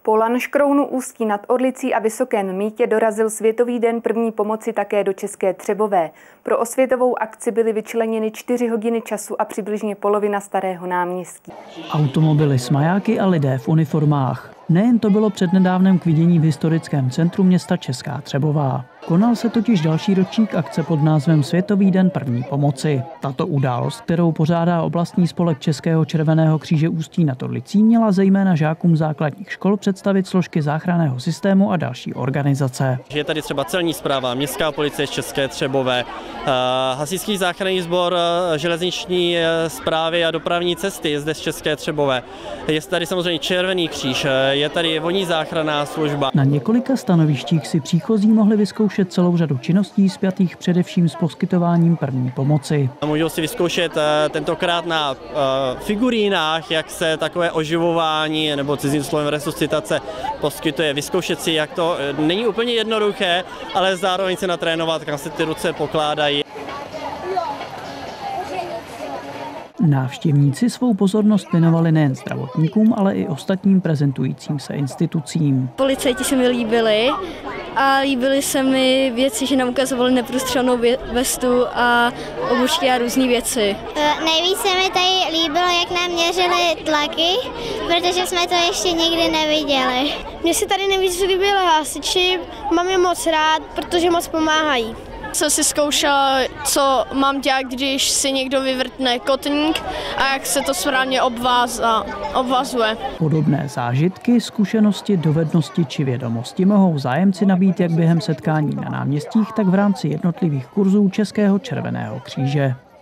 Po Lanškrounu, Ústí nad Orlicí a Vysokém Mýtě dorazil Světový den první pomoci také do České Třebové. Pro osvětovou akci byly vyčleněny 4 hodiny času a přibližně polovina Starého náměstí. Automobily s majáky a lidé v uniformách. Nejen to bylo přednedávnem k vidění v historickém centru města Česká Třebová. Konal se totiž další ročník akce pod názvem Světový den první pomoci. Tato událost, kterou pořádá oblastní spolek Českého červeného kříže Ústí nad Orlicí, měla zejména žákům základních škol představit složky záchranného systému a další organizace. Je tady třeba celní správa, městská policie z České Třebové, hasičský záchranný sbor, železniční správy a dopravní cesty zde z České Třebové. Je tady samozřejmě Červený kříž, je tady vodní záchranná služba. Na několika stanovištích si příchozí mohli vyzkoušet celou řadu činností spjatých především s poskytováním první pomoci. Můžou si vyzkoušet tentokrát na figurínách, jak se takové oživování nebo cizím slovem resuscitace poskytuje. Vyzkoušet si, jak to není úplně jednoduché, ale zároveň se natrénovat, kam se ty ruce pokládají. Návštěvníci svou pozornost věnovali nejen zdravotníkům, ale i ostatním prezentujícím se institucím. Policajti se mi líbili a líbily se mi věci, že nám ukazovali neprůstřelnou vestu a obušky a různé věci. Nejvíc se mi tady líbilo, jak nám měřili tlaky, protože jsme to ještě nikdy neviděli. Mně se tady nejvíc líbili hasiči, mám je moc rád, protože moc pomáhají. Jsem si zkoušela, co mám dělat, když si někdo vyvrtne kotník a jak se to správně obvazuje. Podobné zážitky, zkušenosti, dovednosti či vědomosti mohou zájemci nabít jak během setkání na náměstích, tak v rámci jednotlivých kurzů Českého červeného kříže.